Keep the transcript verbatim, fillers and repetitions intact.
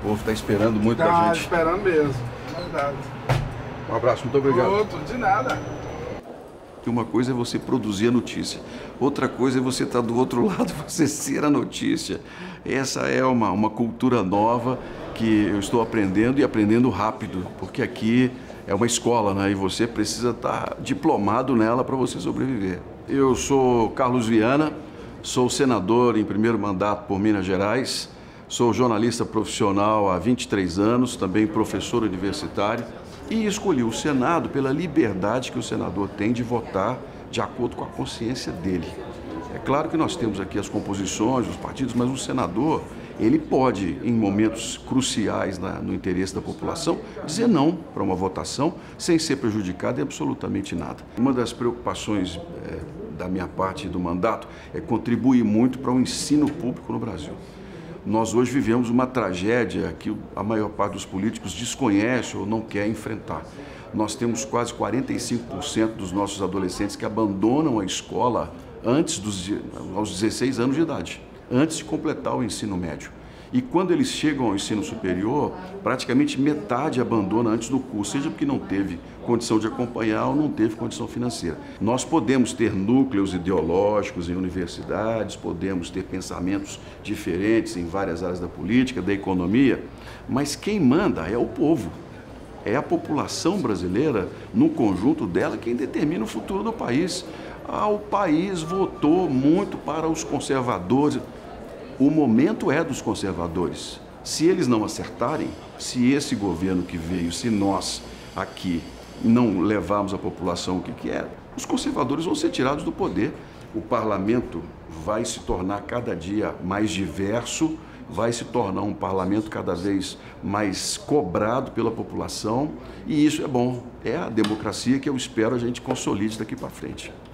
povo está esperando muito tá da gente. Esperando mesmo, verdade. Um abraço, muito obrigado. Outro, de nada. Que uma coisa é você produzir a notícia, outra coisa é você estar do outro lado, você ser a notícia. Essa é uma, uma cultura nova que eu estou aprendendo e aprendendo rápido, porque aqui é uma escola, né? E você precisa estar diplomado nela para você sobreviver. Eu sou Carlos Viana, sou senador em primeiro mandato por Minas Gerais, sou jornalista profissional há vinte e três anos, também professor universitário. E escolhi o Senado pela liberdade que o senador tem de votar de acordo com a consciência dele. É claro que nós temos aqui as composições, os partidos, mas o senador, ele pode, em momentos cruciais na, no interesse da população, dizer não para uma votação sem ser prejudicado em absolutamente nada. Uma das preocupações é, da minha parte do mandato é contribuir muito para o ensino público no Brasil. Nós hoje vivemos uma tragédia que a maior parte dos políticos desconhece ou não quer enfrentar. Nós temos quase quarenta e cinco por cento dos nossos adolescentes que abandonam a escola antes dos aos dezesseis anos de idade, antes de completar o ensino médio. E quando eles chegam ao ensino superior, praticamente metade abandona antes do curso, seja porque não teve condição de acompanhar ou não teve condição financeira. Nós podemos ter núcleos ideológicos em universidades, podemos ter pensamentos diferentes em várias áreas da política, da economia, mas quem manda é o povo. É a população brasileira, no conjunto dela, quem determina o futuro do país. Ah, o país votou muito para os conservadores. O momento é dos conservadores. Se eles não acertarem, se esse governo que veio, se nós aqui não levarmos a população o que quer, os conservadores vão ser tirados do poder. O parlamento vai se tornar cada dia mais diverso, vai se tornar um parlamento cada vez mais cobrado pela população, e isso é bom. É a democracia que eu espero a gente consolide daqui para frente.